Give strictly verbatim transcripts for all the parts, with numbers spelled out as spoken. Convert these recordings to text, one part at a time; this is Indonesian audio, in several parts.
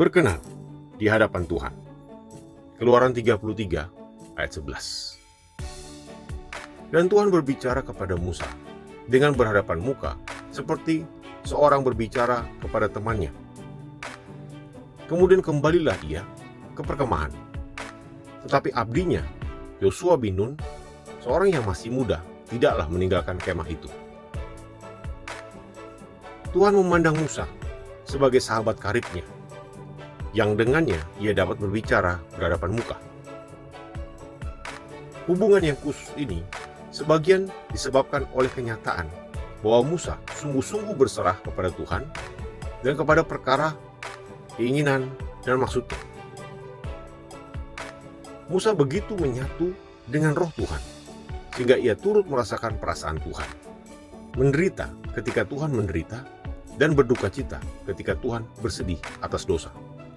berkenan di hadapan Tuhan. Keluaran tiga puluh tiga ayat sebelas. Dan Tuhan berbicara kepada Musa dengan berhadapan muka seperti seorang berbicara kepada temannya. Kemudian kembalilah ia ke perkemahan. Tetapi abdinya, Yosua bin Nun, seorang yang masih muda, tidaklah meninggalkan kemah itu. Tuhan memandang Musa sebagai sahabat karibnya, yang dengannya ia dapat berbicara berhadapan muka. Hubungan yang khusus ini sebagian disebabkan oleh kenyataan bahwa Musa sungguh-sungguh berserah kepada Tuhan dan kepada perkara, keinginan, dan maksudnya. Musa begitu menyatu dengan roh Tuhan, sehingga ia turut merasakan perasaan Tuhan, menderita ketika Tuhan menderita, dan berduka cita ketika Tuhan bersedih atas dosa.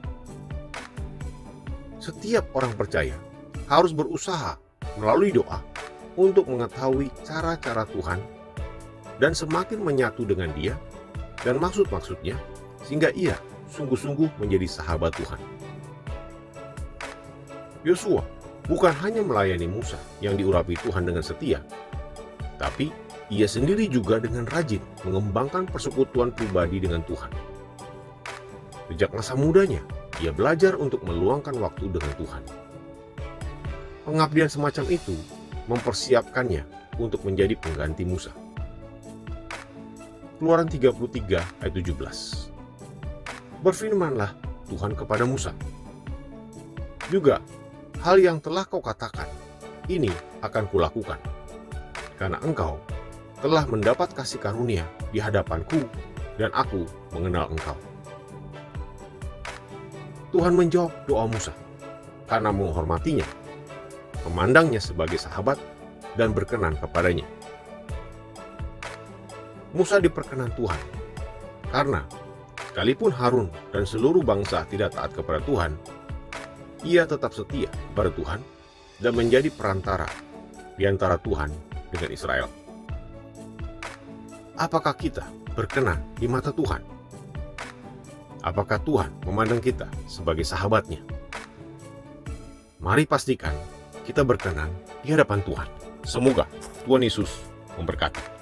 Setiap orang percaya harus berusaha melalui doa untuk mengetahui cara-cara Tuhan dan semakin menyatu dengan Dia dan maksud-maksudnya, sehingga ia sungguh-sungguh menjadi sahabat Tuhan. Yosua bukan hanya melayani Musa yang diurapi Tuhan dengan setia, tapi ia sendiri juga dengan rajin mengembangkan persekutuan pribadi dengan Tuhan. Sejak masa mudanya, ia belajar untuk meluangkan waktu dengan Tuhan. Pengabdian semacam itu mempersiapkannya untuk menjadi pengganti Musa. Keluaran tiga puluh tiga ayat tujuh belas. Berfirmanlah Tuhan kepada Musa, juga hal yang telah kau katakan, ini akan kulakukan, karena engkau telah mendapat kasih karunia di hadapanku dan aku mengenal engkau. Tuhan menjawab doa Musa karena menghormatinya, memandangnya sebagai sahabat, dan berkenan kepadanya. Musa diperkenan Tuhan karena sekalipun Harun dan seluruh bangsa tidak taat kepada Tuhan, ia tetap setia kepada Tuhan dan menjadi perantara di antara Tuhan dengan Israel. Apakah kita berkenan di mata Tuhan? Apakah Tuhan memandang kita sebagai sahabatnya? Mari pastikan kita berkenan di hadapan Tuhan. Semoga Tuhan Yesus memberkati.